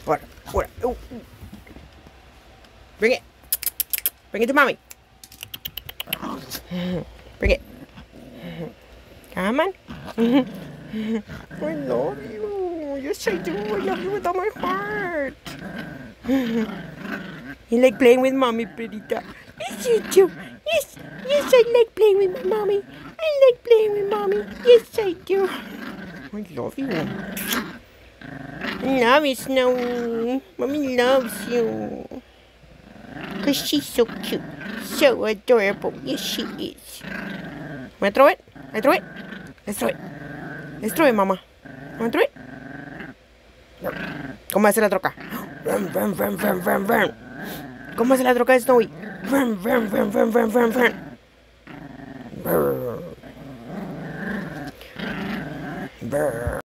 What? Ooh. Bring it. Bring it to mommy. Bring it. Come on. I love you. Yes, I do. I love you with all my heart. You like playing with mommy, Perita? Yes, you do. Yes, I like playing with my mommy. I like playing with mommy. Yes, I do. I love you. I love you, Snowy. Mommy loves you. Because she's so cute. So adorable. Yes, she is. Wanna throw it? I throw it? Let's throw it. Let's throw it, mama. Wanna throw it? ¿Cómo hace la troca? Vroom, vroom, vroom, vroom, vroom, vroom. ¿Cómo hace la troca de Snowy? Vroom, vroom, vroom, vroom, vroom, vroom, vroom. Brr. Brr.